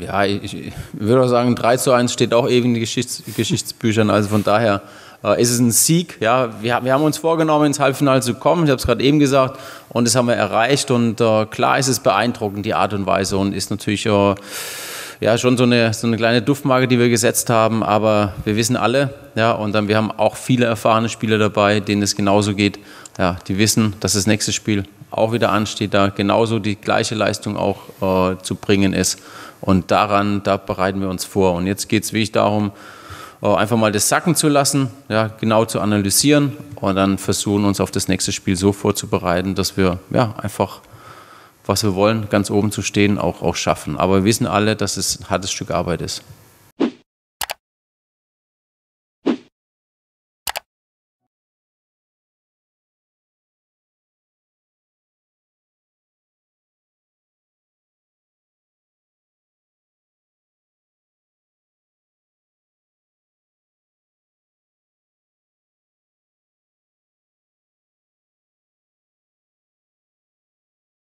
Ja, ich würde auch sagen, 3:1 steht auch ewig in den Geschichtsbüchern. Also von daher ist es ein Sieg. Ja, wir haben uns vorgenommen, ins Halbfinale zu kommen. Ich habe es gerade eben gesagt. Und das haben wir erreicht. Und klar ist es beeindruckend, die Art und Weise. Und ist natürlich schon so eine kleine Duftmarke, die wir gesetzt haben. Aber wir wissen alle, ja, und dann wir haben auch viele erfahrene Spieler dabei, denen es genauso geht. Ja, die wissen, dass das nächste Spiel auch wieder ansteht, da genauso die gleiche Leistung auch zu bringen ist. Und da bereiten wir uns vor. Und jetzt geht es wirklich darum, einfach mal das sacken zu lassen, ja, genau zu analysieren und dann versuchen, uns auf das nächste Spiel so vorzubereiten, dass wir einfach, was wir wollen, ganz oben zu stehen, auch schaffen. Aber wir wissen alle, dass es ein hartes Stück Arbeit ist.